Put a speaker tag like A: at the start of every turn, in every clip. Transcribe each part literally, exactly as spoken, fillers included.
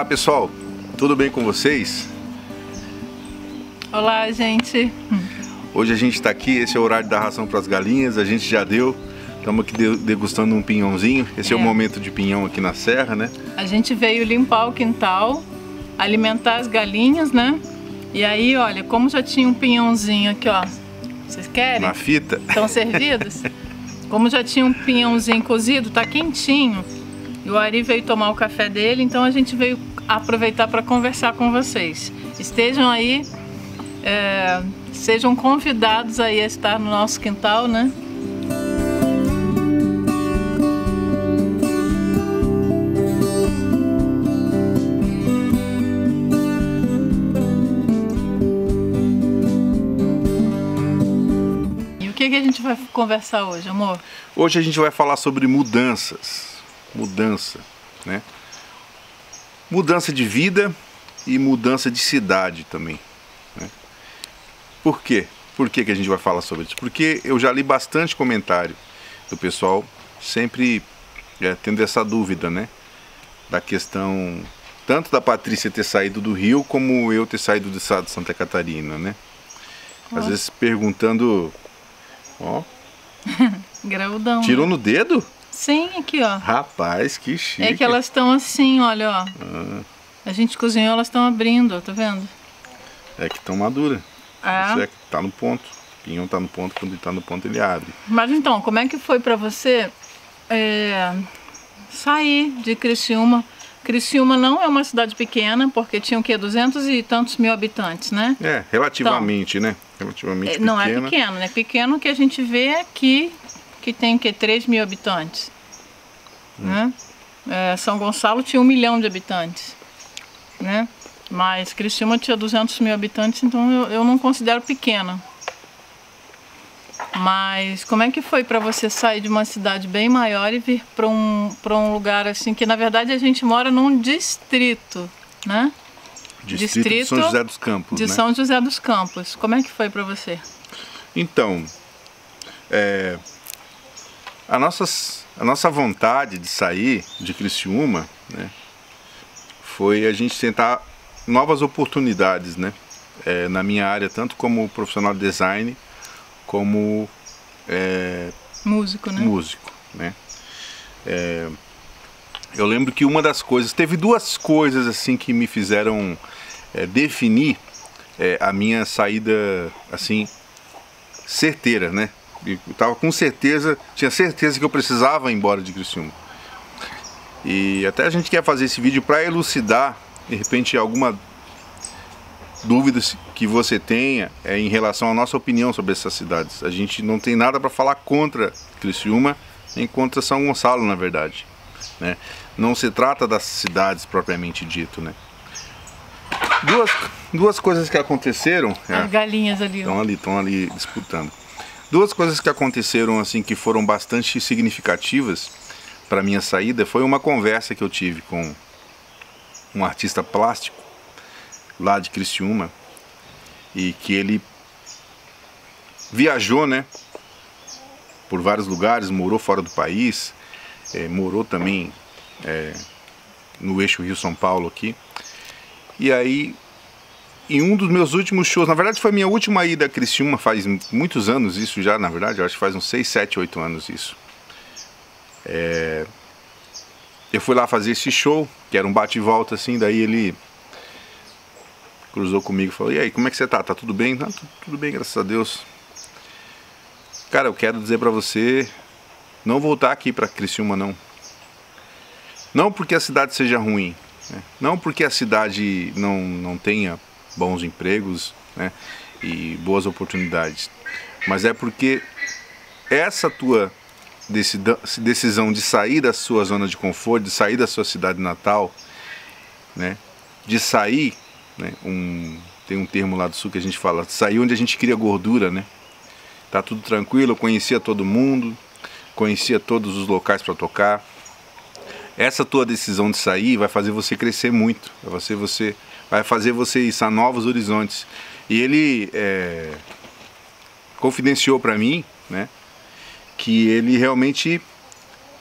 A: Olá pessoal, tudo bem com vocês?
B: Olá gente!
A: Hoje a gente está aqui, esse é o horário da ração para as galinhas, a gente já deu, estamos aqui degustando um pinhãozinho, esse é. é o momento de pinhão aqui na serra, né?
B: A gente veio limpar o quintal, alimentar as galinhas, né? E aí, olha, como já tinha um pinhãozinho aqui, ó, vocês querem?
A: Na fita.
B: Estão servidos? Como já tinha um pinhãozinho cozido, tá quentinho. E o Ari veio tomar o café dele, então a gente veio aproveitar para conversar com vocês. Estejam aí, é, sejam convidados aí a estar no nosso quintal, né? E o que que a gente vai conversar hoje, amor?
A: Hoje a gente vai falar sobre mudanças. Mudança, né? Mudança de vida e mudança de cidade também, né? Por quê? Por que que a gente vai falar sobre isso? Porque eu já li bastante comentário do pessoal sempre é, tendo essa dúvida, né? Da questão tanto da Patrícia ter saído do Rio como eu ter saído do estado de Santa Catarina, né? Às
B: Nossa.
A: vezes perguntando, ó,
B: Graudão.
A: tirou
B: né?
A: no dedo?
B: Sim, aqui ó.
A: Rapaz, que chique.
B: É que elas estão assim, olha, ó.
A: Ah,
B: A gente cozinhou, elas estão abrindo, ó, tá vendo?
A: é que estão maduras.
B: É.
A: Isso é que tá no ponto. O pinhão tá no ponto, quando ele tá no ponto ele abre.
B: Mas então, como é que foi pra você é, sair de Criciúma? Criciúma não é uma cidade pequena, porque tinha o quê? duzentos e tantos mil habitantes, né?
A: É, relativamente, né? Relativamente
B: É, não
A: pequena.
B: é pequeno, né? Pequeno que a gente vê aqui, que tem o quê? três mil habitantes.
A: Hum.
B: Né? É, São Gonçalo tinha um milhão de habitantes, né? Mas Criciúma tinha duzentos mil habitantes, então eu, eu não considero pequena. Mas como é que foi para você sair de uma cidade bem maior e vir para um, para um lugar assim, que na verdade a gente mora num distrito, né?
A: Distrito, de São José dos Campos,
B: de
A: né?
B: São José dos Campos. Como é que foi para você?
A: Então, é, a, nossas, a nossa vontade de sair de Criciúma, né, foi a gente tentar novas oportunidades, né? É, na minha área, tanto como profissional de design, como é,
B: Músico, né?
A: músico, né? É, eu lembro que uma das coisas, teve duas coisas assim que me fizeram é, definir é, a minha saída assim certeira, né? Eu tava com certeza, tinha certeza que eu precisava ir embora de Criciúma. E até a gente quer fazer esse vídeo para elucidar, de repente, alguma dúvida que você tenha é, em relação à nossa opinião sobre essas cidades. A gente não tem nada para falar contra Criciúma, nem contra São Gonçalo, na verdade, né? Não se trata das cidades propriamente dito, né? Duas, duas coisas que aconteceram...
B: As
A: é,
B: galinhas ali, ó.
A: Estão ali, estão ali disputando. Duas coisas que aconteceram assim que foram bastante significativas para minha saída foi uma conversa que eu tive com um artista plástico lá de Criciúma e que ele viajou, né, por vários lugares, morou fora do país, é, morou também é, no eixo Rio-São Paulo aqui. E aí, em um dos meus últimos shows, na verdade foi minha última ida a Criciúma, faz muitos anos isso já, na verdade, eu acho que faz uns seis, sete, oito anos isso. É, eu fui lá fazer esse show, que era um bate e volta assim, daí ele cruzou comigo e falou: e aí, como é que você tá? Tá tudo bem? Não, tudo, tudo bem, graças a Deus. Cara, eu quero dizer pra você não voltar aqui pra Criciúma, não. Não porque a cidade seja ruim, né? Não porque a cidade não, não tenha bons empregos, né, e boas oportunidades, mas é porque essa tua decisão de sair da sua zona de conforto, de sair da sua cidade natal, né, de sair, né, um, tem um termo lá do sul que a gente fala, sair onde a gente cria gordura, né? Tá tudo tranquilo, eu conhecia todo mundo, conhecia todos os locais para tocar. Essa tua decisão de sair vai fazer você crescer muito, vai fazer você, vai fazer você ir a novos horizontes. E ele é, confidenciou para mim, né, que ele realmente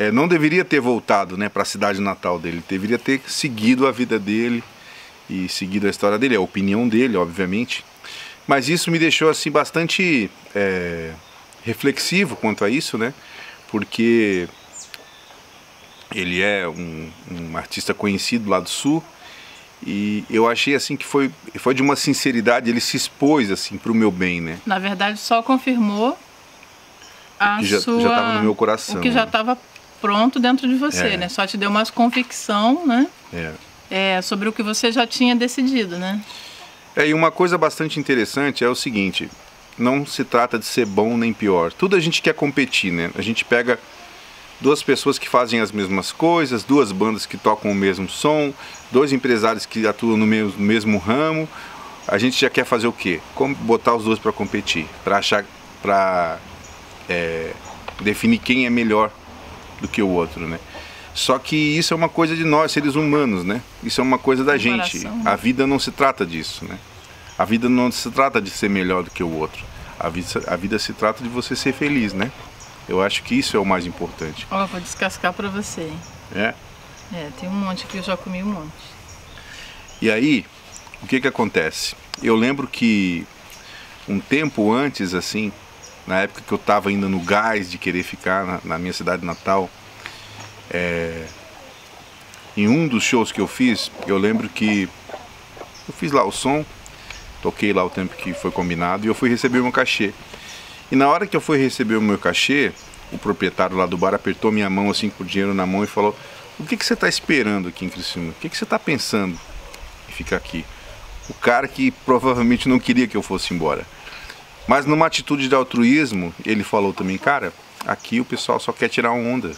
A: é, não deveria ter voltado, né, para a cidade natal dele. Deveria ter seguido a vida dele e seguido a história dele, a opinião dele, obviamente. Mas isso me deixou assim bastante é, reflexivo quanto a isso, né? Porque ele é um, um artista conhecido lá do Sul e eu achei assim que foi, foi de uma sinceridade, ele se expôs assim para o meu bem, né?
B: Na verdade, só confirmou a
A: o que já,
B: sua...
A: já estava no meu coração.
B: O que já estava pronto dentro de você,
A: é.
B: né? Só te deu mais convicção, né?
A: É.
B: É, sobre o que você já tinha decidido, né?
A: É, e uma coisa bastante interessante é o seguinte, não se trata de ser bom nem pior. Tudo a gente quer competir, né? A gente pega duas pessoas que fazem as mesmas coisas, duas bandas que tocam o mesmo som, dois empresários que atuam no mesmo, no mesmo ramo. A gente já quer fazer o quê? Como botar os dois para competir, para achar, para é, definir quem é melhor do que o outro, né? Só que isso é uma coisa de nós, seres humanos, né? Isso é uma coisa da gente. A vida não se trata disso, né? A vida não se trata de ser melhor do que o outro. A vida, a vida se trata de você ser feliz, né? Eu acho que isso é o mais importante.
B: Ó, vou descascar pra você, hein?
A: É?
B: É, tem um monte aqui, eu já comi um monte.
A: E aí, o que que acontece? Eu lembro que um tempo antes, assim, na época que eu tava ainda no gás de querer ficar na, na minha cidade natal, é, em um dos shows que eu fiz, eu lembro que eu fiz lá o som, toquei lá o tempo que foi combinado e eu fui receber o meu cachê. E na hora que eu fui receber o meu cachê, o proprietário lá do bar apertou minha mão assim com o dinheiro na mão e falou: o que que você está esperando aqui em Criciúma? O que que você está pensando em ficar aqui? O cara que provavelmente não queria que eu fosse embora. Mas numa atitude de altruísmo, ele falou também: cara, aqui o pessoal só quer tirar onda.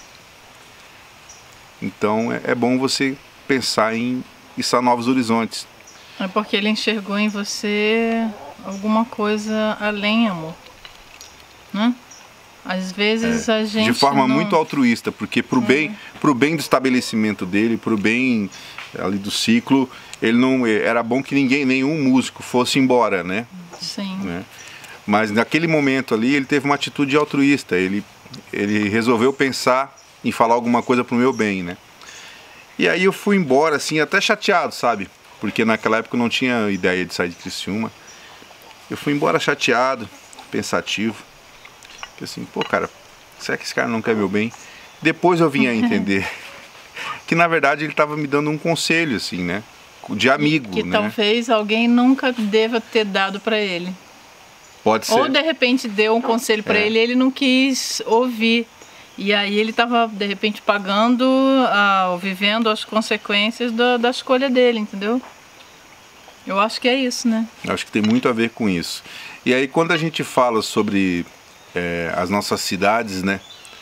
A: Então é, é bom você pensar em içar novos horizontes.
B: É porque ele enxergou em você alguma coisa além, amor. Né? Às vezes
A: é,
B: a gente
A: de forma
B: não...
A: muito altruísta, porque pro
B: é.
A: bem, pro bem do estabelecimento dele, pro bem ali do ciclo, ele não era bom que ninguém, nenhum músico fosse embora, né?
B: Sim.
A: Né? Mas naquele momento ali ele teve uma atitude altruísta, ele ele resolveu pensar em falar alguma coisa pro meu bem, né? E aí eu fui embora assim, até chateado, sabe? Porque naquela época eu não tinha ideia de sair de Criciúma. Eu fui embora chateado, pensativo. Porque assim, pô, cara, será que esse cara não quer meu bem? Depois eu vim a entender que na verdade ele estava me dando um conselho, assim, né? De amigo,
B: que, que
A: né?
B: talvez alguém nunca deva ter dado para ele.
A: Pode ser.
B: Ou de repente deu um conselho para
A: é.
B: ele e ele não quis ouvir. E aí ele estava de repente pagando, uh, ou vivendo as consequências do, da escolha dele, entendeu? Eu acho que é isso, né?
A: Eu acho que tem muito a ver com isso. E aí quando a gente fala sobre é, as nossas cidades, né?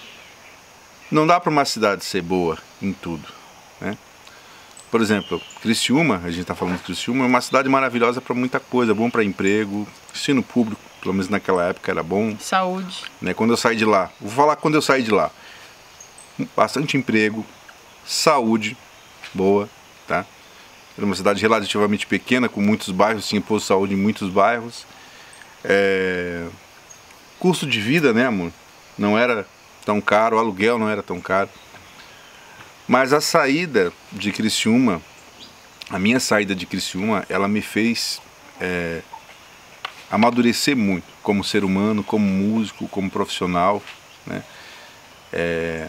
A: Não dá para uma cidade ser boa em tudo, né? Por exemplo, Criciúma, a gente está falando de Criciúma, é uma cidade maravilhosa para muita coisa, bom para emprego, ensino público, pelo menos naquela época era bom.
B: Saúde.
A: Né? Quando eu saí de lá, vou falar quando eu saí de lá, bastante emprego, saúde boa, tá? Era uma cidade relativamente pequena, com muitos bairros, tinha posto de saúde em muitos bairros. É... Custo de vida, né, amor? Não era tão caro, o aluguel não era tão caro. Mas a saída de Criciúma, a minha saída de Criciúma, ela me fez é, amadurecer muito como ser humano, como músico, como profissional, né? É,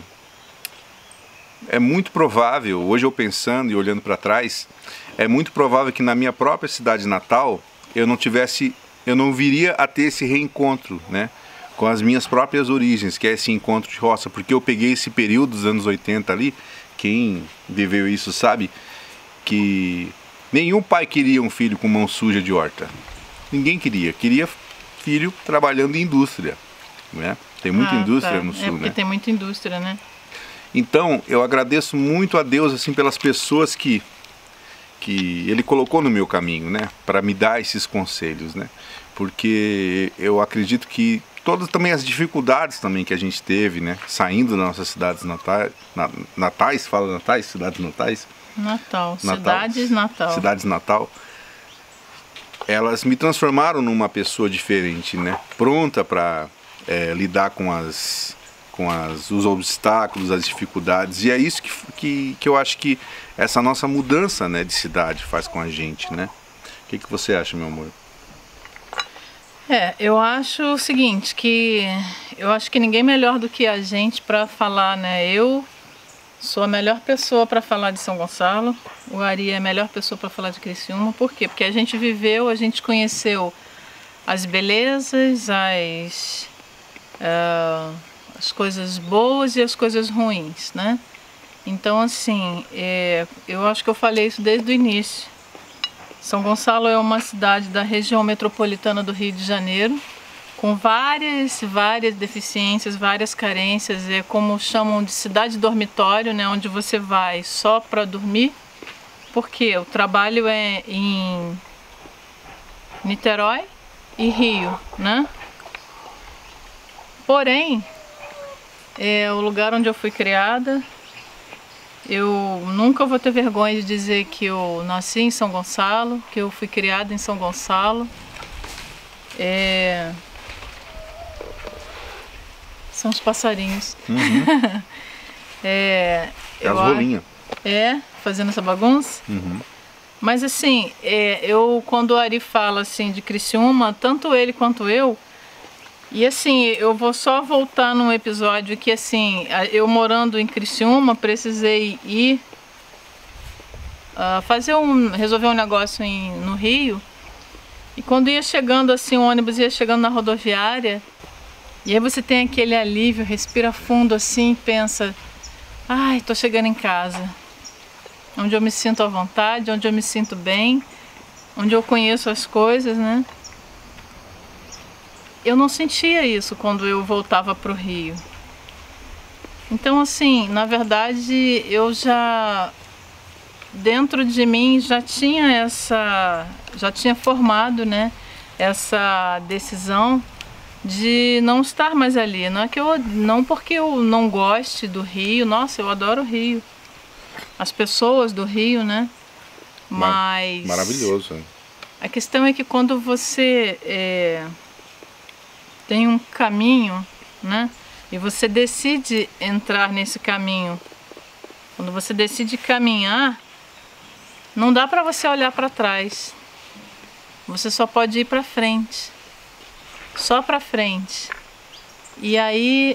A: é muito provável, hoje eu pensando e olhando para trás, é muito provável que na minha própria cidade natal eu não tivesse, eu não viria a ter esse reencontro, né, com as minhas próprias origens, que é esse encontro de roça, porque eu peguei esse período dos anos oitenta ali. Quem viveu isso sabe que nenhum pai queria um filho com mão suja de horta. Ninguém queria. Queria filho trabalhando em indústria, né? Tem muita
B: ah,
A: indústria
B: tá.
A: no sul,
B: é porque
A: né?
B: tem muita indústria, né?
A: Então, eu agradeço muito a Deus assim pelas pessoas que que ele colocou no meu caminho, né, para me dar esses conselhos, né? Porque eu acredito que todas também as dificuldades também que a gente teve, né, saindo das nossas cidades natais, natais, fala natais, cidades natais?
B: Natal,
A: Natal,
B: cidades natal.
A: Cidades natal. Elas me transformaram numa pessoa diferente, né, pronta para é, lidar com as com as, os obstáculos, as dificuldades. E é isso que, que, que eu acho que essa nossa mudança, né, de cidade faz com a gente, né? O que, que você acha, meu amor?
B: É, eu acho o seguinte, que eu acho que ninguém melhor do que a gente para falar, né? Eu sou a melhor pessoa para falar de São Gonçalo, o Ari é a melhor pessoa para falar de Criciúma. Por quê? Porque a gente viveu, a gente conheceu as belezas, as, uh, as coisas boas e as coisas ruins, né? Então, assim, é, eu acho que eu falei isso desde o início. São Gonçalo é uma cidade da região metropolitana do Rio de Janeiro, com várias, várias deficiências, várias carências. É como chamam de cidade dormitório, né, onde você vai só para dormir, porque o trabalho é em Niterói e Rio, né? Porém, é o lugar onde eu fui criada. Eu nunca vou ter vergonha de dizer que eu nasci em São Gonçalo, que eu fui criada em São Gonçalo. É... São os passarinhos.
A: Uhum.
B: é,
A: é as rolinhas.
B: É, fazendo essa bagunça.
A: Uhum.
B: Mas assim, é, eu quando o Ari fala assim de Criciúma, tanto ele quanto eu, e assim, eu vou só voltar num episódio que assim, eu morando em Criciúma, precisei ir uh, fazer um, resolver um negócio em, no Rio. E quando ia chegando assim, o ônibus ia chegando na rodoviária, e aí você tem aquele alívio, respira fundo assim, pensa, ai, tô chegando em casa. Onde eu me sinto à vontade, onde eu me sinto bem, onde eu conheço as coisas, né? Eu não sentia isso quando eu voltava para o Rio. Então, assim, na verdade, eu já, dentro de mim, já tinha essa, já tinha formado, né, essa decisão de não estar mais ali. Não é que eu, não porque eu não goste do Rio, nossa, eu adoro o Rio. As pessoas do Rio, né? Mas...
A: Maravilhoso. Hein?
B: A questão é que quando você... É, tem um caminho, né? E você decide entrar nesse caminho. Quando você decide caminhar, não dá para você olhar para trás. Você só pode ir para frente. Só para frente. E aí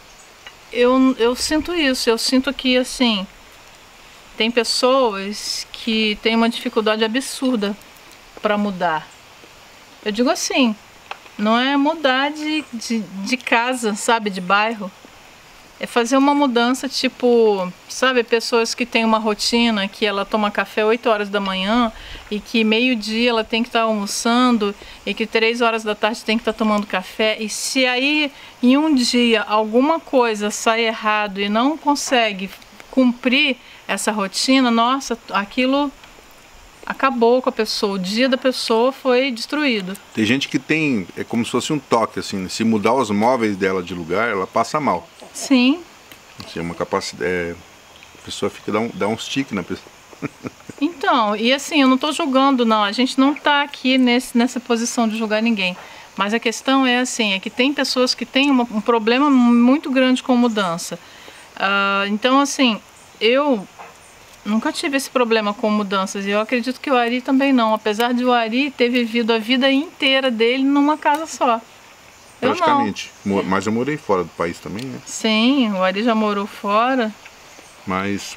B: eu, eu sinto isso. Eu sinto que assim, tem pessoas que têm uma dificuldade absurda para mudar. Eu digo assim, não é mudar de, de, de casa, sabe, de bairro. É fazer uma mudança, tipo, sabe, pessoas que têm uma rotina, que ela toma café oito horas da manhã e que meio-dia ela tem que estar almoçando e que três horas da tarde tem que estar tomando café. E se aí em um dia alguma coisa sai errado e não consegue cumprir essa rotina, nossa, aquilo... acabou com a pessoa, o dia da pessoa foi destruído.
A: Tem gente que tem, é como se fosse um toque, assim, se mudar os móveis dela de lugar, ela passa mal.
B: Sim.
A: Assim, é uma capacidade, é, a pessoa fica, dá, um, dá uns tiques na pessoa.
B: Então, e assim, eu não estou julgando não, a gente não está aqui nesse, nessa posição de julgar ninguém. Mas a questão é assim, é que tem pessoas que têm uma, um problema muito grande com mudança. Uh, então assim, eu... nunca tive esse problema com mudanças e eu acredito que o Ari também não, apesar de o Ari ter vivido a vida inteira dele numa casa só. Eu
A: Praticamente.
B: Não.
A: Mas eu morei fora do país também, né?
B: Sim, o Ari já morou fora.
A: Mas...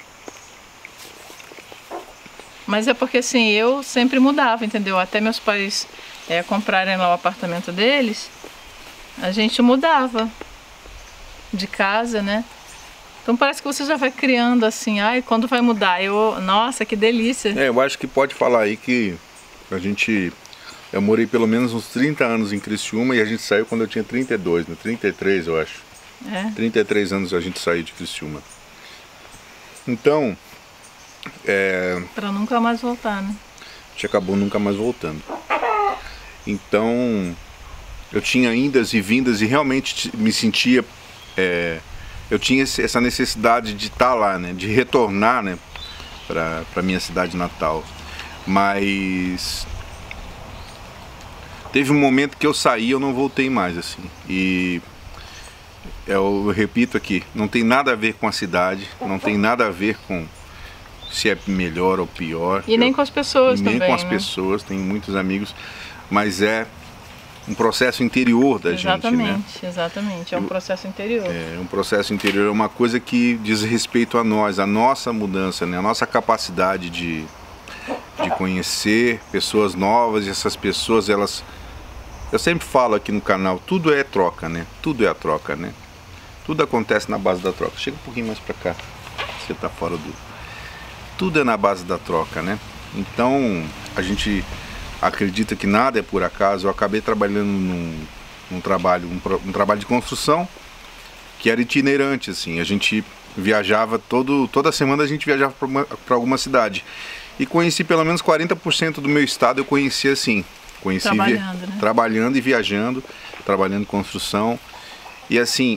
B: Mas é porque assim, eu sempre mudava, entendeu? Até meus pais é, comprarem lá o apartamento deles, a gente mudava de casa, né? Então parece que você já vai criando assim, ai, quando vai mudar? Eu, nossa, que delícia.
A: É, eu acho que pode falar aí que a gente, eu morei pelo menos uns trinta anos em Criciúma e a gente saiu quando eu tinha trinta e dois, né? trinta e três eu acho.
B: É.
A: trinta e três anos a gente saiu de Criciúma. Então, é...
B: Pra nunca mais voltar, né?
A: A gente acabou nunca mais voltando. Então, eu tinha indas e vindas e realmente me sentia... É... Eu tinha essa necessidade de estar lá, né? De retornar, né? Para a minha cidade natal. Mas teve um momento que eu saí e eu não voltei mais, assim. E eu repito aqui, não tem nada a ver com a cidade, não tem nada a ver com se é melhor ou pior.
B: E nem eu, com as pessoas
A: e
B: também,
A: nem com as
B: né?
A: pessoas, tenho muitos amigos, mas é um processo interior da
B: exatamente,
A: gente, né?
B: Exatamente, é um processo interior.
A: É um processo interior, é uma coisa que diz respeito a nós, a nossa mudança, né? A nossa capacidade de, de conhecer pessoas novas, e essas pessoas, elas... Eu sempre falo aqui no canal, tudo é troca, né? Tudo é a troca, né? Tudo acontece na base da troca. Chega um pouquinho mais pra cá, você tá fora do... Tudo é na base da troca, né? Então, a gente acredita que nada é por acaso. Eu acabei trabalhando num, num trabalho, um, um trabalho de construção que era itinerante, assim. A gente viajava, todo, toda semana a gente viajava para alguma cidade. E conheci pelo menos quarenta por cento do meu estado, eu conheci assim. Conheci
B: trabalhando, né?
A: trabalhando e viajando, trabalhando em construção. E assim,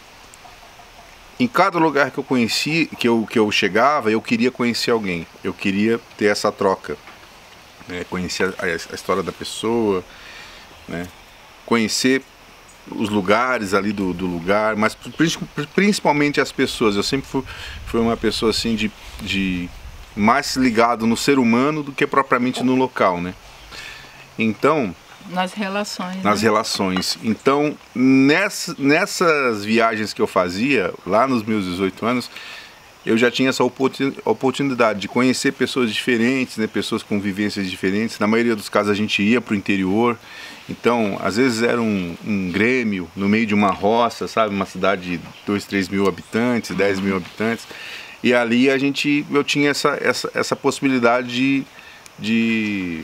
A: em cada lugar que eu conheci, que eu, que eu chegava, eu queria conhecer alguém. Eu queria ter essa troca. Né? Conhecer a, a história da pessoa, né? Conhecer os lugares ali do, do lugar, mas principalmente as pessoas. Eu sempre fui, fui uma pessoa assim de, de mais ligado no ser humano do que propriamente no local, né? Então,
B: nas relações.
A: Nas
B: né?
A: relações. Então, nessa, nessas viagens que eu fazia, lá nos meus dezoito anos, eu já tinha essa oportunidade de conhecer pessoas diferentes, né, pessoas com vivências diferentes. Na maioria dos casos a gente ia para o interior. Então, às vezes era um, um grêmio no meio de uma roça, sabe? Uma cidade de dois, três mil habitantes, dez mil habitantes. E ali a gente, eu tinha essa, essa, essa possibilidade de... de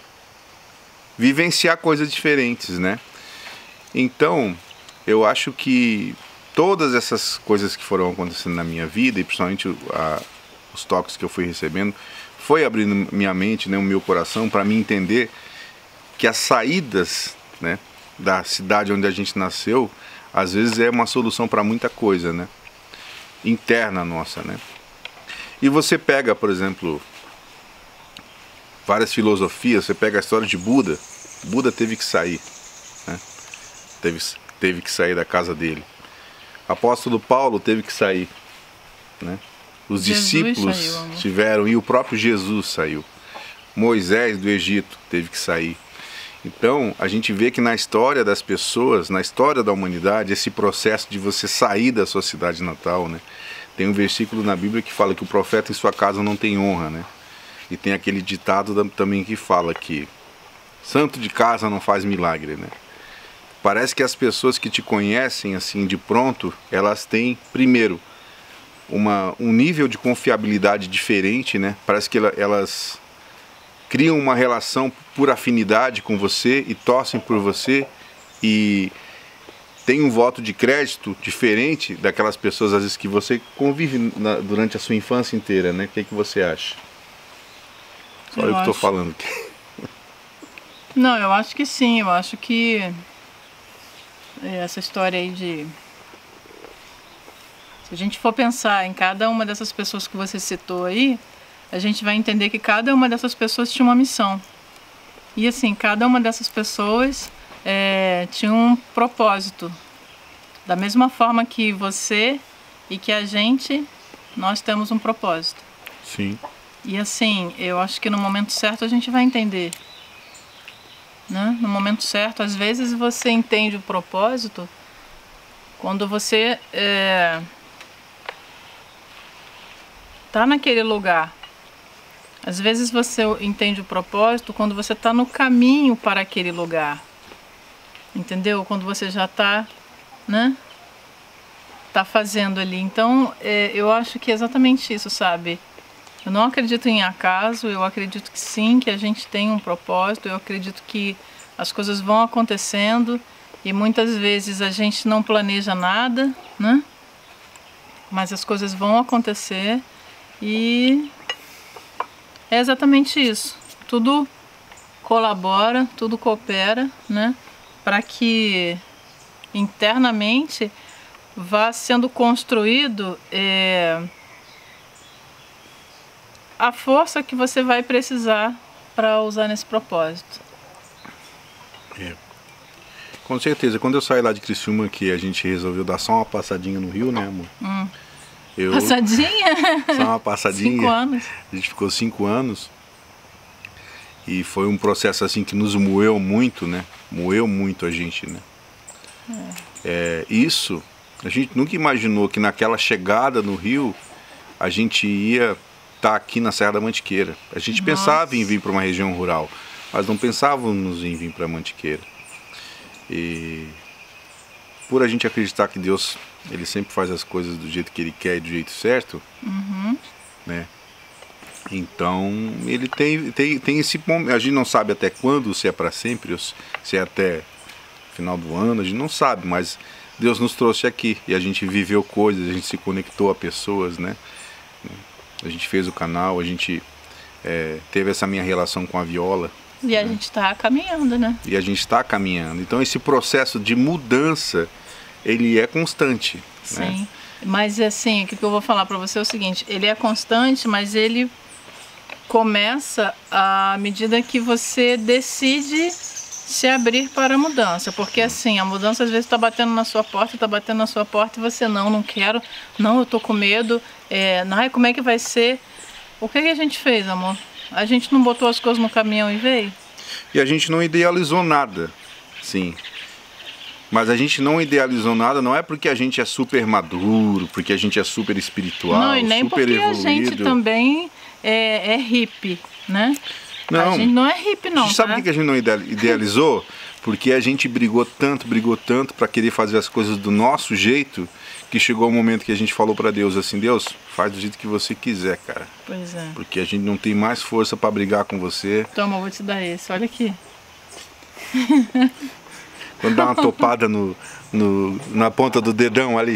A: vivenciar coisas diferentes, né? Então, eu acho que todas essas coisas que foram acontecendo na minha vida, e principalmente a, os toques que eu fui recebendo, foi abrindo minha mente, né, o meu coração, para mim entender que as saídas, né, da cidade onde a gente nasceu, às vezes é uma solução para muita coisa, né? Interna nossa, né? E você pega, por exemplo, várias filosofias, você pega a história de Buda. Buda teve que sair, né? teve, teve que sair da casa dele. Apóstolo Paulo teve que sair, né? Os
B: Jesus
A: discípulos
B: saiu,
A: tiveram, e o próprio Jesus saiu. Moisés do Egito teve que sair. Então, a gente vê que na história das pessoas, na história da humanidade, esse processo de você sair da sua cidade natal, né? Tem um versículo na Bíblia que fala que o profeta em sua casa não tem honra, né? E tem aquele ditado também que fala que santo de casa não faz milagre, né? Parece que as pessoas que te conhecem assim de pronto, elas têm, primeiro, uma, um nível de confiabilidade diferente, né? Parece que elas criam uma relação por afinidade com você e torcem por você e tem um voto de crédito diferente daquelas pessoas, às vezes, que você convive na, durante a sua infância inteira, né? O que é que você acha? Só eu, eu que estou falando aqui.
B: Não, eu acho que sim, eu acho que essa história aí de... Se a gente for pensar em cada uma dessas pessoas que você citou aí, a gente vai entender que cada uma dessas pessoas tinha uma missão. E assim, cada uma dessas pessoas é, tinha um propósito. Da mesma forma que você e que a gente, nós temos um propósito.
A: Sim.
B: E assim, eu acho que no momento certo a gente vai entender. Né? No momento certo, às vezes você entende o propósito quando você é, tá naquele lugar. Às vezes você entende o propósito quando você está no caminho para aquele lugar. Entendeu? Quando você já está, né? Tá fazendo ali. Então, é, eu acho que é exatamente isso, sabe? Eu não acredito em acaso, eu acredito que sim, que a gente tem um propósito, eu acredito que as coisas vão acontecendo e muitas vezes a gente não planeja nada, né? Mas as coisas vão acontecer e é exatamente isso. Tudo colabora, tudo coopera, né? Para que internamente vá sendo construído é, a força que você vai precisar para usar nesse propósito.
A: É. Com certeza. Quando eu saí lá de Criciúma, que a gente resolveu dar só uma passadinha no Rio, né, amor?
B: Hum.
A: Eu,
B: passadinha?
A: Só uma passadinha.
B: Cinco anos.
A: A gente ficou cinco anos. E foi um processo assim que nos moeu muito, né? Moeu muito a gente, né? É. É, isso, a gente nunca imaginou que naquela chegada no Rio, a gente ia estar aqui na Serra da Mantiqueira. A gente Nossa. pensava em vir para uma região rural, mas não pensávamos em vir para a Mantiqueira. E por a gente acreditar que Deus, ele sempre faz as coisas do jeito que ele quer e do jeito certo,
B: uhum.
A: né? Então, ele tem, tem, tem esse momento, a gente não sabe até quando, se é para sempre, se é até final do ano, a gente não sabe, mas Deus nos trouxe aqui e a gente viveu coisas, a gente se conectou a pessoas, né? A gente fez o canal, a gente é, teve essa minha relação com a Viola.
B: E a né? gente está caminhando, né?
A: E a gente está caminhando. Então, esse processo de mudança, ele é constante.
B: Sim,
A: né?
B: Mas assim, o que eu vou falar para você é o seguinte, ele é constante, mas ele começa à medida que você decide se abrir para a mudança, porque assim, a mudança às vezes está batendo na sua porta, está batendo na sua porta e você não, não quero, não, eu tô com medo, é, ai, como é que vai ser? O que, que a gente fez, amor? A gente não botou as coisas no caminhão e veio?
A: E a gente não idealizou nada, sim. Mas a gente não idealizou nada, não é porque a gente é super maduro, porque a gente é super espiritual,
B: não, e nem
A: super
B: porque
A: evoluído.
B: A gente também é, é hippie, né?
A: Não,
B: a gente não é hippie não,
A: sabe
B: tá?
A: por que a gente não idealizou? Porque a gente brigou tanto, brigou tanto para querer fazer as coisas do nosso jeito, que chegou o momento que a gente falou para Deus assim, Deus, faz do jeito que você quiser, cara.
B: Pois é.
A: Porque a gente não tem mais força para brigar com você.
B: Toma, eu vou te dar esse, olha aqui.
A: Quando dá uma topada no, no, na ponta do dedão ali.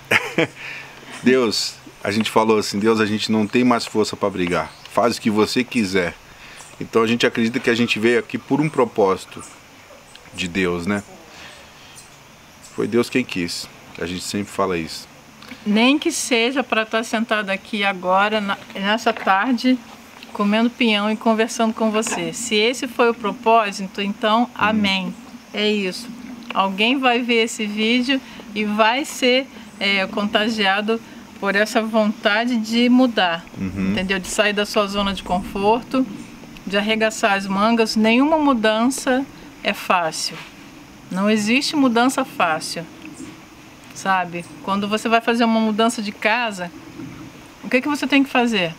A: Deus, a gente falou assim, Deus, a gente não tem mais força para brigar. Faz o que você quiser. Então a gente acredita que a gente veio aqui por um propósito de Deus, né? Foi Deus quem quis. A gente sempre fala isso.
B: Nem que seja para estar sentado aqui agora, na, nessa tarde, comendo pinhão e conversando com você. Se esse foi o propósito, então, hum. amém. É isso. Alguém vai ver esse vídeo e vai ser é, contagiado por essa vontade de mudar,
A: uhum.
B: entendeu? De sair da sua zona de conforto, de arregaçar as mangas. Nenhuma mudança é fácil. Não existe mudança fácil, sabe? Quando você vai fazer uma mudança de casa, o que que você tem que fazer?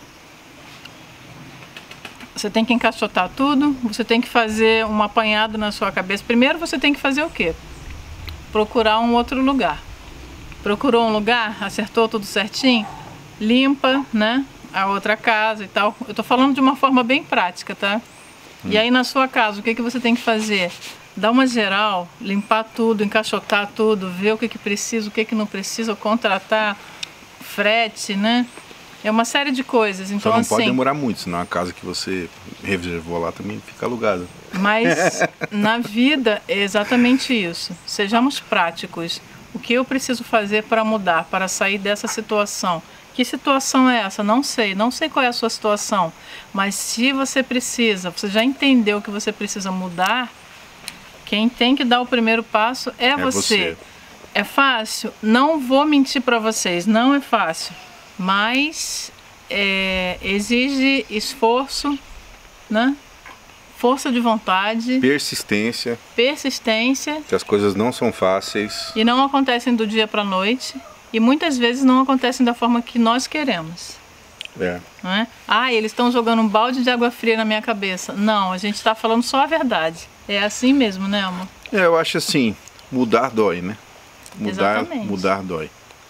B: Você tem que encaixotar tudo, você tem que fazer um apanhado na sua cabeça. Primeiro você tem que fazer o quê? Procurar um outro lugar. Procurou um lugar, acertou tudo certinho, limpa, né, a outra casa e tal. Eu tô falando de uma forma bem prática, tá? Hum. E aí na sua casa, o que que você tem que fazer? Dar uma geral, limpar tudo, encaixotar tudo, ver o que que precisa, o que que não precisa, contratar frete, né? É uma série de coisas, então
A: Só não
B: assim...
A: pode demorar muito, senão a casa que você reservou lá também fica alugada.
B: Mas na vida é exatamente isso. Sejamos práticos. O que eu preciso fazer para mudar, para sair dessa situação? Que situação é essa? Não sei, não sei qual é a sua situação. Mas se você precisa, você já entendeu que você precisa mudar, quem tem que dar o primeiro passo é,
A: é
B: você.
A: você.
B: É fácil? Não vou mentir para vocês, não é fácil. Mas é, exige esforço, né? Força de vontade,
A: persistência,
B: persistência,
A: que as coisas não são fáceis
B: e não acontecem do dia para a noite e muitas vezes não acontecem da forma que nós queremos.
A: É.
B: Não é? Ah, eles estão jogando um balde de água fria na minha cabeça. Não, a gente está falando só a verdade. É assim mesmo, né, amor?
A: É, eu acho assim, mudar dói, né? Mudar,
B: Exatamente.
A: mudar dói.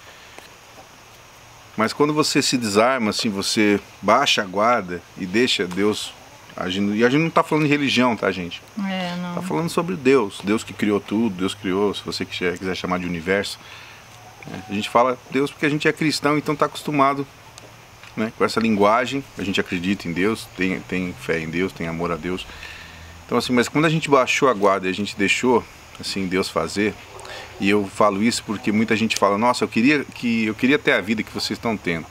A: Mas quando você se desarma, assim, você baixa a guarda e deixa Deus agindo. E a gente não está falando de religião, tá, gente?
B: É, não.
A: Está falando sobre Deus. Deus que criou tudo, Deus criou, se você quiser chamar de universo. Né? A gente fala Deus porque a gente é cristão, então está acostumado, né, com essa linguagem. A gente acredita em Deus, tem, tem fé em Deus, tem amor a Deus. Então, assim, mas quando a gente baixou a guarda e a gente deixou, assim, Deus fazer... E eu falo isso porque muita gente fala, nossa, eu queria, que, eu queria ter a vida que vocês estão tendo.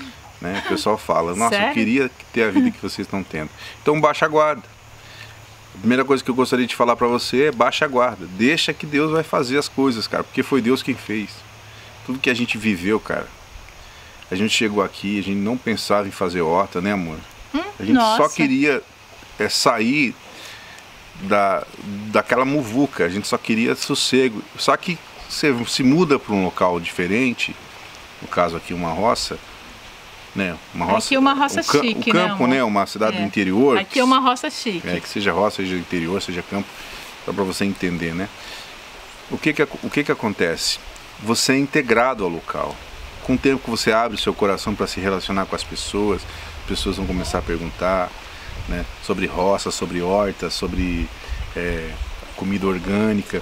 A: Né? O pessoal fala, nossa,
B: Sério?
A: eu queria ter a vida que vocês estão tendo. Então baixa a guarda. A primeira coisa que eu gostaria de falar para você é baixa a guarda. Deixa que Deus vai fazer as coisas, cara, porque foi Deus quem fez. Tudo que a gente viveu, cara. A gente chegou aqui, a gente não pensava em fazer horta, né, amor?
B: Hum,
A: a gente
B: nossa.
A: só queria é, sair da, daquela muvuca, a gente só queria sossego. Só que você se muda para um local diferente, no caso aqui uma roça, né? Uma roça,
B: aqui é uma roça
A: um ca
B: chique,
A: o campo,
B: né,
A: né? Uma cidade
B: é.
A: do interior.
B: Aqui é uma roça chique.
A: É, que seja roça, seja interior, seja campo, só para você entender, né? O que que, o que que acontece? Você é integrado ao local. Com o tempo que você abre o seu coração para se relacionar com as pessoas, as pessoas vão começar a perguntar, né, sobre roça, sobre hortas, sobre é, comida orgânica.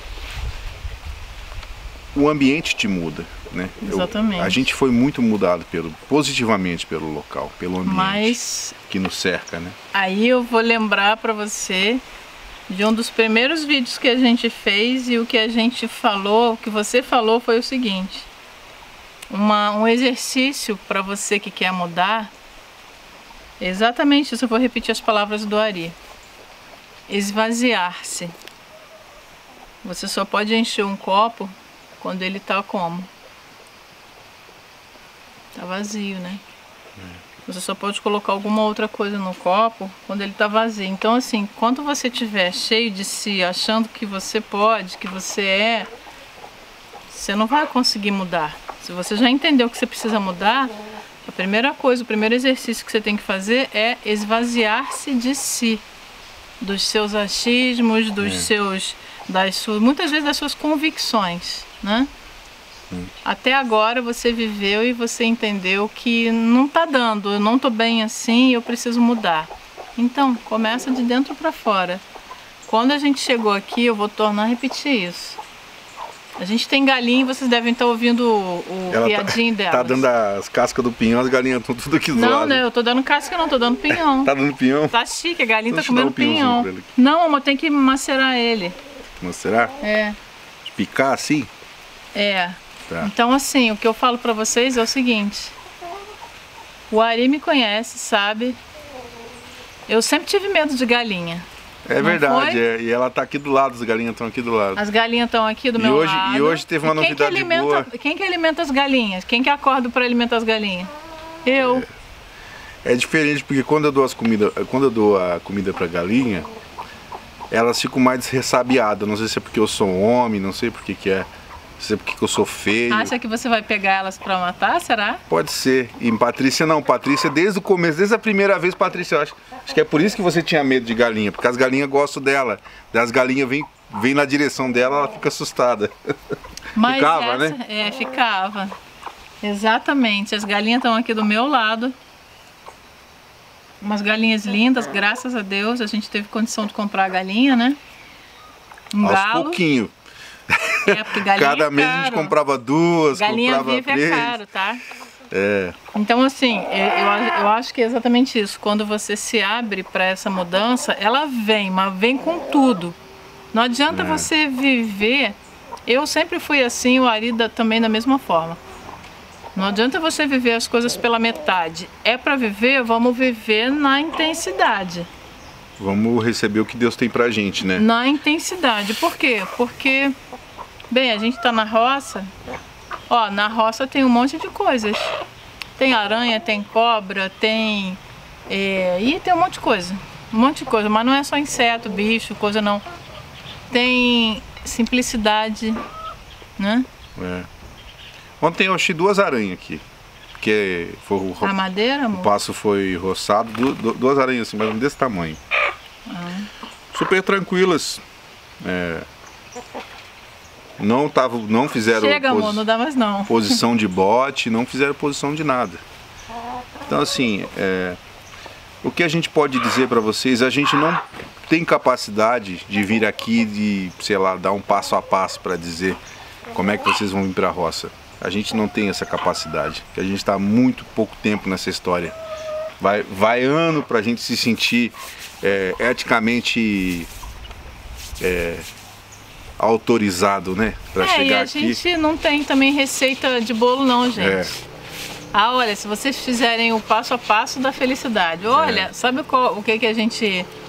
A: O ambiente te muda, né?
B: Exatamente.
A: Eu, a gente foi muito mudado pelo, positivamente pelo local, pelo ambiente.
B: Mas
A: que nos cerca, né?
B: Aí eu vou lembrar para você de um dos primeiros vídeos que a gente fez, e o que a gente falou, o que você falou foi o seguinte: uma, um exercício para você que quer mudar, exatamente isso. Eu vou repetir as palavras do Ari: esvaziar-se. Você só pode encher um copo quando ele tá como? Tá vazio, né? É. Você só pode colocar alguma outra coisa no copo quando ele tá vazio. Então, assim, quando você estiver cheio de si, achando que você pode, que você é, você não vai conseguir mudar. Se você já entendeu que você precisa mudar, a primeira coisa, o primeiro exercício que você tem que fazer é esvaziar-se de si, dos seus achismos, dos é. seus, das suas, muitas vezes das suas convicções, né? Hum. Até agora você viveu e você entendeu que não tá dando, eu não tô bem assim, eu preciso mudar. Então, começa de dentro para fora. Quando a gente chegou aqui, eu vou tornar a repetir isso. A gente tem galinha, vocês devem estar ouvindo o, o piadinho
A: tá,
B: delas.
A: Tá dando as cascas do pinhão, as galinhas estão tudo aqui do
B: não,
A: lado.
B: Não, né? Eu tô dando casca, não, tô dando pinhão.
A: Tá dando pinhão?
B: Tá chique, a galinha
A: Deixa
B: tá comendo um pinhão. Não, amor, tem que macerar ele.
A: Macerar?
B: É.
A: Picar assim?
B: É.
A: Tá.
B: Então, assim, o que eu falo pra vocês é o seguinte: o Ari me conhece, sabe? Eu sempre tive medo de galinha.
A: É não verdade, é, e ela tá aqui do lado, as galinhas estão aqui do lado.
B: As galinhas estão aqui do
A: e
B: meu
A: hoje,
B: lado.
A: E hoje teve uma
B: quem
A: novidade
B: que alimenta,
A: boa.
B: Quem que alimenta as galinhas? Quem que acorda para alimentar as galinhas? Eu.
A: É, é diferente, porque quando eu dou as comida, quando eu dou a comida pra galinha, elas ficam mais ressabiadas. Não sei se é porque eu sou um homem, não sei por que que é. Não sei porque que eu sou feio.
B: Acha que você vai pegar elas pra matar, será?
A: Pode ser. E Patrícia não. Patrícia, desde o começo, desde a primeira vez, Patrícia, eu acho, acho que é por isso que você tinha medo de galinha, porque as galinhas gostam dela. As galinhas vêm vem na direção dela, ela fica assustada.
B: Mas
A: ficava,
B: essa,
A: né?
B: É, ficava. Exatamente. As galinhas estão aqui do meu lado. Umas galinhas lindas, graças a Deus. A gente teve condição de comprar a galinha, né? Um
A: Aos
B: galo.
A: pouquinho.
B: É, porque galinha
A: Cada
B: é
A: mês
B: caro.
A: a gente comprava duas,
B: galinha
A: comprava
B: viva
A: três.
B: é caro, tá?
A: É.
B: Então, assim, eu, eu acho que é exatamente isso. Quando você se abre para essa mudança, ela vem, mas vem com tudo. Não adianta é. você viver... Eu sempre fui assim, o Ari também da mesma forma. Não adianta você viver as coisas pela metade. É para viver, vamos viver na intensidade.
A: Vamos receber o que Deus tem pra gente, né?
B: Na intensidade. Por quê? Porque, bem, a gente tá na roça. Ó, na roça tem um monte de coisas. Tem aranha, tem cobra, tem... É, e tem um monte de coisa. Um monte de coisa. Mas não é só inseto, bicho, coisa não. Tem simplicidade, né?
A: É. Ontem eu achei duas aranhas aqui. Porque foi o,
B: a madeira, amor?
A: O passo foi roçado. Du, duas aranhas assim, mas desse tamanho. Ah. Super tranquilas. É, não, tava, não fizeram
B: Chega, amor, não dá mais não.
A: posição de bote, não fizeram posição de nada. Então assim, é, o que a gente pode dizer para vocês, a gente não tem capacidade de vir aqui de, sei lá, dar um passo a passo para dizer como é que vocês vão vir para a roça. A gente não tem essa capacidade, porque a gente está há muito pouco tempo nessa história. Vai, vai ano para a gente se sentir é, eticamente é, autorizado, né, para
B: é,
A: chegar
B: aqui.
A: E a
B: gente não tem também receita de bolo não, gente. É. Ah, olha, se vocês fizerem o passo a passo da felicidade, olha, é. sabe qual, o que que a gente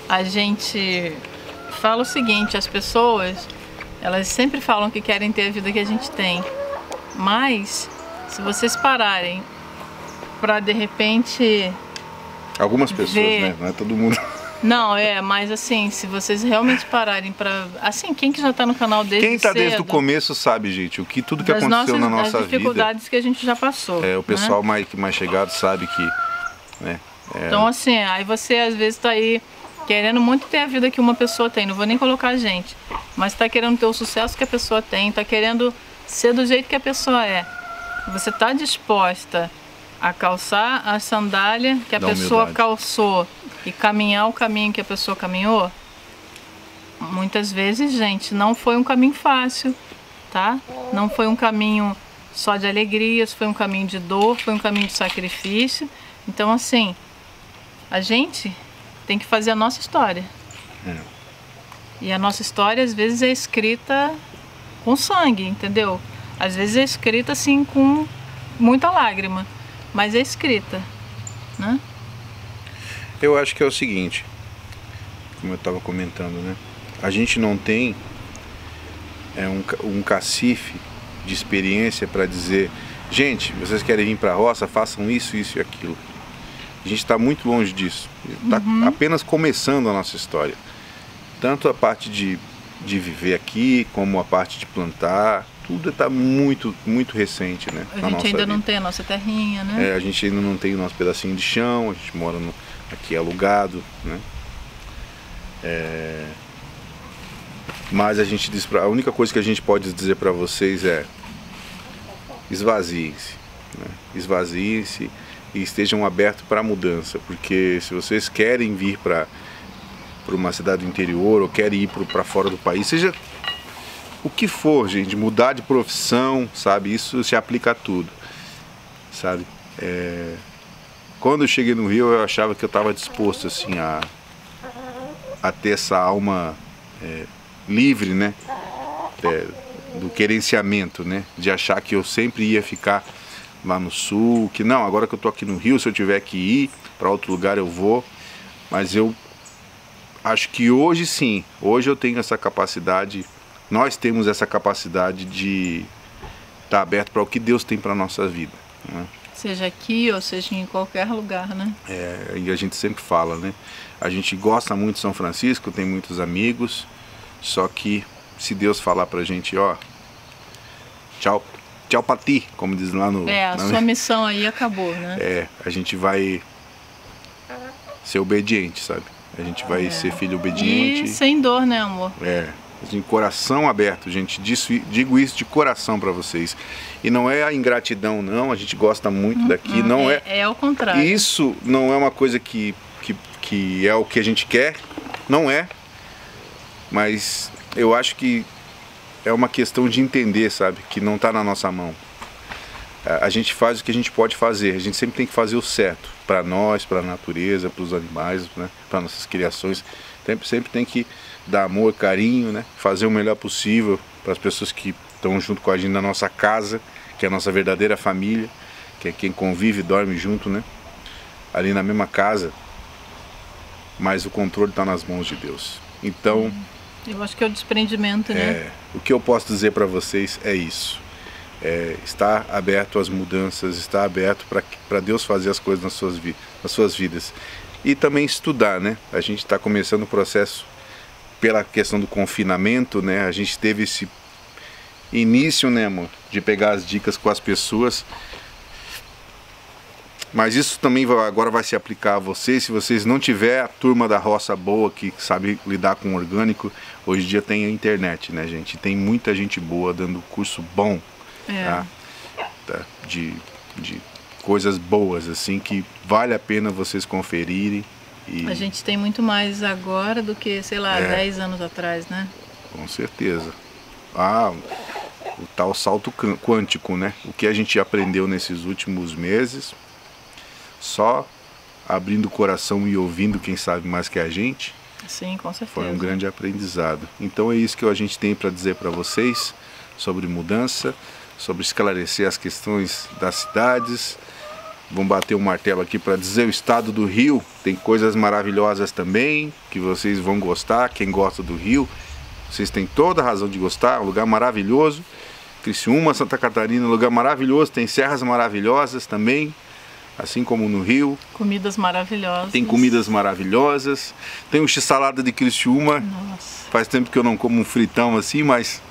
B: a gente fala o seguinte, as pessoas, elas sempre falam que querem ter a vida que a gente tem, mas se vocês pararem para de repente...
A: Algumas pessoas,
B: ver...
A: né? Não é todo mundo.
B: Não, é, mas assim, se vocês realmente pararem para... Assim, quem que já tá no canal desde
A: Quem tá
B: cedo,
A: desde o começo sabe, gente, o que tudo que aconteceu
B: nossas,
A: na nossa
B: das dificuldades
A: vida.
B: que a gente já passou.
A: É, o pessoal
B: né?
A: mais, mais chegado sabe que... Né, é...
B: Então assim, aí você às vezes tá aí querendo muito ter a vida que uma pessoa tem, não vou nem colocar a gente, mas tá querendo ter o sucesso que a pessoa tem, tá querendo ser do jeito que a pessoa é. Você tá disposta a calçar a sandália que a
A: Da
B: pessoa
A: humildade.
B: calçou e caminhar o caminho que a pessoa caminhou? Muitas vezes, gente, não foi um caminho fácil, tá? Não foi um caminho só de alegrias, foi um caminho de dor, foi um caminho de sacrifício. Então, assim, a gente tem que fazer a nossa história.
A: É.
B: E a nossa história, às vezes, é escrita com sangue, entendeu? Às vezes é escrita, assim, com muita lágrima, mas é escrita, né?
A: Eu acho que é o seguinte, como eu estava comentando, né? A gente não tem é, um, um cacife de experiência para dizer, gente, vocês querem vir para a roça, façam isso, isso e aquilo. A gente está muito longe disso. Está
B: Uhum.
A: apenas começando a nossa história. Tanto a parte de, de viver aqui, como a parte de plantar, tudo está muito, muito recente, né?
B: A
A: na
B: gente
A: nossa
B: ainda
A: vida.
B: não tem a nossa terrinha, né?
A: É, a gente ainda não tem o nosso pedacinho de chão, a gente mora no, aqui alugado, né? É, mas a gente diz pra, a única coisa que a gente pode dizer para vocês é esvaziem-se, né? Esvaziem-se e estejam abertos para a mudança, porque se vocês querem vir para para uma cidade do interior ou querem ir para fora do país, seja o que for, gente, mudar de profissão, sabe, isso se aplica a tudo, sabe. É, quando eu cheguei no Rio, eu achava que eu estava disposto assim a a ter essa alma é, livre, né, é, do querenciamento, né, de achar que eu sempre ia ficar lá no sul, que não, agora que eu tô aqui no Rio, se eu tiver que ir para outro lugar eu vou, mas eu acho que hoje sim, hoje eu tenho essa capacidade, nós temos essa capacidade de estar aberto para o que Deus tem para nossa vida, né?
B: Seja aqui ou seja em qualquer lugar, né?
A: É, e a gente sempre fala, né? A gente gosta muito de São Francisco, tem muitos amigos, só que se Deus falar pra gente, ó, tchau, tchau pra ti, como diz lá no...
B: É, a
A: na,
B: sua missão aí acabou, né?
A: É, a gente vai ser obediente, sabe? A gente vai
B: É.
A: ser filho obediente.
B: E sem dor, né, amor?
A: É, assim, coração aberto, gente, disso, digo isso de coração pra vocês. E não é a ingratidão, não, a gente gosta muito daqui, não é...
B: É, é ao contrário.
A: Isso não é uma coisa que, que, que é o que a gente quer, não é, mas eu acho que é uma questão de entender, sabe, que não está na nossa mão. A, a gente faz o que a gente pode fazer, a gente sempre tem que fazer o certo, para nós, para a natureza, para os animais, né, para nossas criações, sempre, sempre tem que dar amor, carinho, né, fazer o melhor possível para as pessoas que estão junto com a gente na nossa casa, que é a nossa verdadeira família, que é quem convive e dorme junto, né? Ali na mesma casa, mas o controle está nas mãos de Deus. Então,
B: Eu acho que é o desprendimento, né?
A: é, o que eu posso dizer para vocês é isso. É, estar aberto às mudanças, estar aberto para Deus fazer as coisas nas suas, vi nas suas vidas. E também estudar, né? A gente está começando o processo pela questão do confinamento, né? A gente teve esse início, né, amor, de pegar as dicas com as pessoas, mas isso também vai, agora vai se aplicar a vocês. Se vocês não tiver a turma da roça boa que sabe lidar com orgânico, hoje em dia tem a internet, né, gente, tem muita gente boa dando curso bom,
B: É.
A: tá? Tá? De, de coisas boas, assim, que vale a pena vocês conferirem. E,
B: A gente tem muito mais agora do que, sei lá,
A: É.
B: dez anos atrás, né?
A: com certeza. Ah, o tal salto quântico, né? O que a gente aprendeu nesses últimos meses, só abrindo o coração e ouvindo quem sabe mais que a gente,
B: Sim, com certeza.
A: foi um grande aprendizado. Então é isso que a gente tem para dizer para vocês sobre mudança, sobre esclarecer as questões das cidades vamos bater o martelo aqui para dizer o estado do Rio. Tem coisas maravilhosas também, que vocês vão gostar. Quem gosta do Rio, vocês têm toda a razão de gostar. Um lugar maravilhoso. Criciúma, Santa Catarina, um lugar maravilhoso. Tem serras maravilhosas também, assim como no Rio.
B: Comidas maravilhosas.
A: Tem comidas maravilhosas. Tem o x-salada de Criciúma.
B: Nossa.
A: Faz tempo que eu não como um fritão assim, mas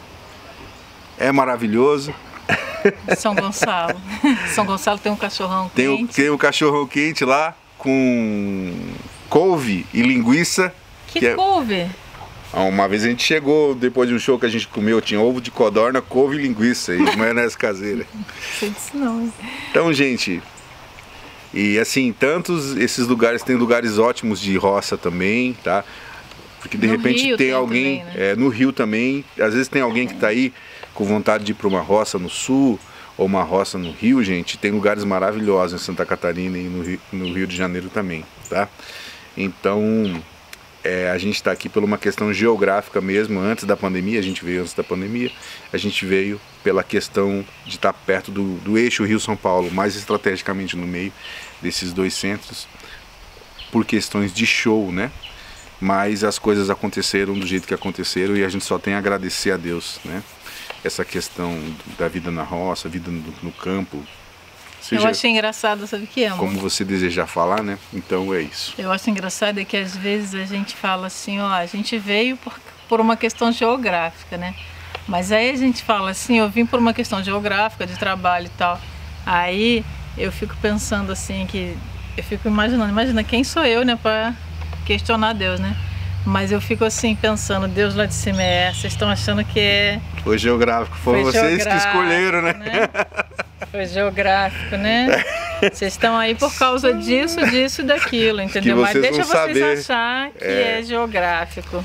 A: é maravilhoso.
B: São Gonçalo. São Gonçalo tem um cachorrão
A: tem
B: quente.
A: O, tem um cachorrão quente lá com couve e linguiça.
B: Que,
A: que é...
B: couve?
A: Uma vez a gente chegou, depois de um show que a gente comeu, tinha ovo de codorna, couve e linguiça e maionese caseira.
B: Não sei disso não.
A: Então, gente, e assim, tantos esses lugares, tem lugares ótimos de roça também, tá? Porque de
B: no
A: repente
B: Rio
A: tem,
B: tem
A: alguém,
B: também, né?
A: é, no Rio também, às vezes tem alguém que tá aí com vontade de ir para uma roça no sul, ou uma roça no Rio, gente, tem lugares maravilhosos em Santa Catarina e no Rio, no Rio de Janeiro também, tá? Então... É, a gente está aqui por uma questão geográfica mesmo, antes da pandemia, a gente veio antes da pandemia, a gente veio pela questão de estar perto do, do eixo Rio-São Paulo, mais estrategicamente no meio desses dois centros, por questões de show, né? Mas as coisas aconteceram do jeito que aconteceram e a gente só tem a agradecer a Deus, né? Essa questão da vida na roça, vida no, no campo.
B: Seja, eu achei engraçado, sabe o que é, amor?
A: Como você desejar falar, né? Então é isso.
B: Eu acho engraçado é que às vezes a gente fala assim, ó, a gente veio por, por uma questão geográfica, né? Mas aí a gente fala assim, eu vim por uma questão geográfica, de trabalho e tal. Aí eu fico pensando assim, que eu fico imaginando, imagina quem sou eu, né, pra questionar Deus, né? Mas eu fico assim pensando, Deus lá de cima é, vocês estão achando que é...
A: Foi geográfico, foram
B: Foi
A: vocês
B: geográfico,
A: que escolheram, né?
B: né? Foi geográfico, né? Vocês estão aí por causa disso, disso e daquilo, entendeu? Mas deixa vocês
A: saber.
B: achar que
A: é...
B: é geográfico.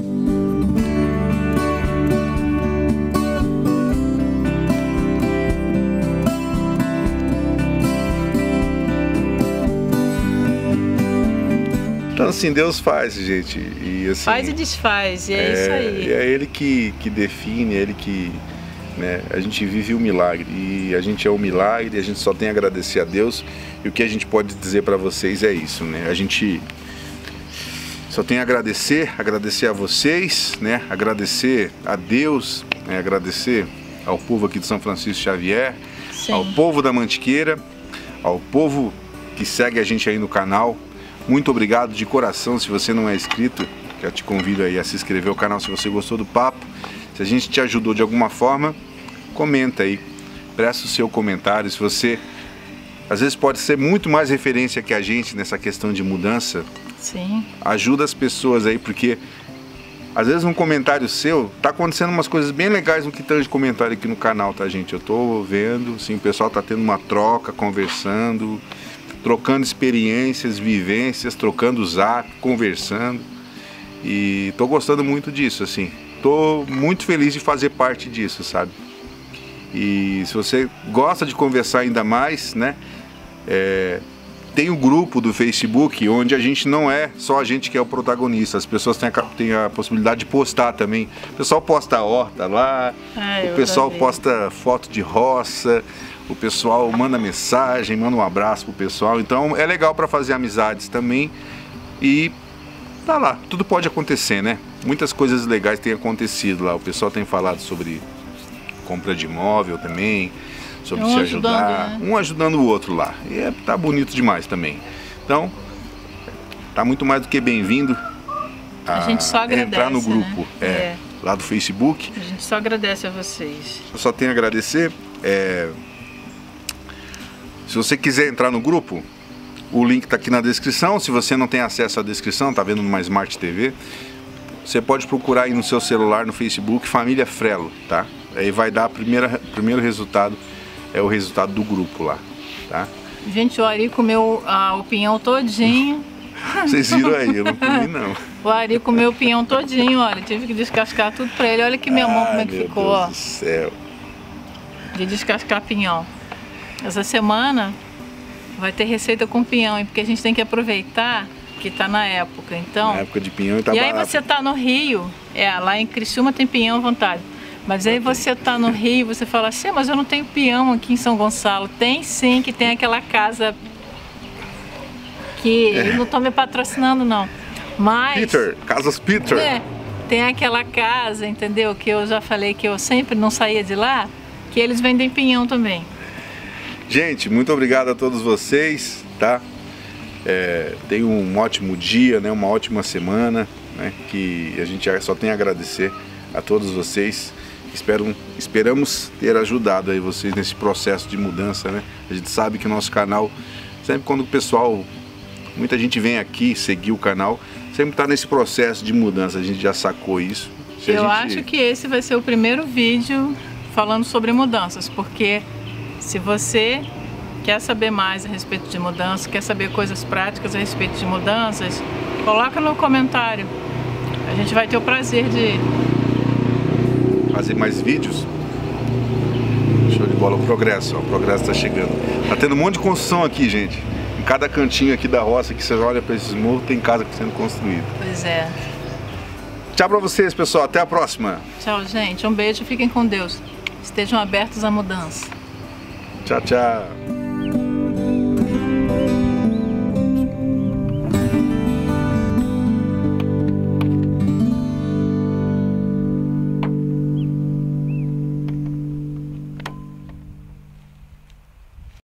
A: Então assim, Deus faz, gente. E, assim,
B: faz e desfaz, e é,
A: é
B: isso aí.
A: É Ele que, que define, é Ele que... Né, a gente vive o milagre e a gente é o milagre, a gente só tem a agradecer a Deus. E o que a gente pode dizer para vocês é isso, né? A gente só tem a agradecer, agradecer a vocês, né? Agradecer a Deus, né? Agradecer ao povo aqui de São Francisco Xavier, Sim. ao povo da Mantiqueira, ao povo que segue a gente aí no canal. Muito obrigado de coração. Se você não é inscrito, eu te convido aí a se inscrever no canal se você gostou do papo. Se a gente te ajudou de alguma forma, comenta aí, presta o seu comentário. Se você, às vezes pode ser muito mais referência que a gente nessa questão de mudança,
B: Sim.
A: ajuda as pessoas aí, porque às vezes um comentário seu, tá acontecendo umas coisas bem legais no que tanto de comentário aqui no canal, tá, gente? Eu tô vendo, sim, o pessoal tá tendo uma troca, conversando, trocando experiências, vivências, trocando zap, conversando, e tô gostando muito disso, assim. Tô muito feliz de fazer parte disso, sabe? E se você gosta de conversar ainda mais, né? É, tem um grupo do Facebook onde a gente não é só a gente que é o protagonista. As pessoas têm a, têm a possibilidade de postar também. O pessoal posta a horta lá,
B: Ai,
A: o pessoal posta foto de roça, o pessoal manda mensagem, manda um abraço pro pessoal. Então é legal para fazer amizades também. E tá lá, tudo pode acontecer, né? Muitas coisas legais têm acontecido lá. O pessoal tem falado sobre compra de imóvel também, sobre um se ajudar, ajudando, né? Um ajudando o outro lá. E é, tá bonito demais também. Então, tá muito mais do que bem-vindo a,
B: a gente só agradece,
A: entrar no grupo,
B: né?
A: é,
B: é.
A: lá do Facebook.
B: A gente só agradece a vocês.
A: Eu só tenho a agradecer. É, se você quiser entrar no grupo, o link está aqui na descrição. Se você não tem acesso à descrição, tá vendo numa Smart T V, você pode procurar aí no seu celular, no Facebook, Família Frelo, tá? Aí vai dar a primeira, primeiro resultado, é o resultado do grupo lá, tá?
B: Gente, o Ari comeu ah, o pinhão todinho.
A: Vocês viram aí, eu não comi não.
B: O Ari comeu o pinhão todinho, olha, tive que descascar tudo pra ele. Olha aqui minha mão como é que
A: meu
B: ficou,
A: Deus
B: ó.
A: do céu.
B: De descascar pinhão. Essa semana vai ter receita com pinhão, hein? Porque a gente tem que aproveitar que tá na época, então...
A: Na época de pinhão tá
B: E
A: barato.
B: aí você tá no Rio, é, lá em Criciúma tem pinhão à vontade. Mas aí você tá no Rio, você fala assim, mas eu não tenho peão aqui em São Gonçalo. Tem sim, que tem aquela casa que é. não tô me patrocinando não. Mas
A: Peter, Casas Peter.
B: É, tem aquela casa, entendeu? Que eu já falei que eu sempre não saía de lá, que eles vendem pinhão também.
A: Gente, muito obrigado a todos vocês, tá? É, tenham um ótimo dia, né? Uma ótima semana, né? Que a gente só tem a agradecer a todos vocês. Espero, esperamos ter ajudado aí vocês nesse processo de mudança, né? A gente sabe que o nosso canal, sempre quando o pessoal, muita gente vem aqui seguir o canal, sempre está nesse processo de mudança, a gente já sacou isso. Se
B: Eu
A: gente...
B: acho que esse vai ser o primeiro vídeo falando sobre mudanças, porque se você quer saber mais a respeito de mudanças, quer saber coisas práticas a respeito de mudanças, coloca no comentário. A gente vai ter o prazer de
A: fazer mais vídeos. Show de bola, o progresso, ó, o progresso está chegando. Tá tendo um monte de construção aqui, gente. Em cada cantinho aqui da roça que você olha para esses morros, tem casa sendo construída.
B: Pois é.
A: Tchau para vocês, pessoal. Até a próxima.
B: Tchau, gente. Um beijo. Fiquem com Deus. Estejam abertos à mudança.
A: Tchau, tchau.